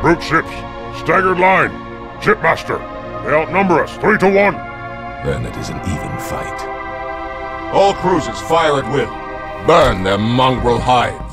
Recruit ships. Staggered line. Shipmaster. They outnumber us 3 to 1. Then it is an even fight. All cruisers file at will. Burn their mongrel hides.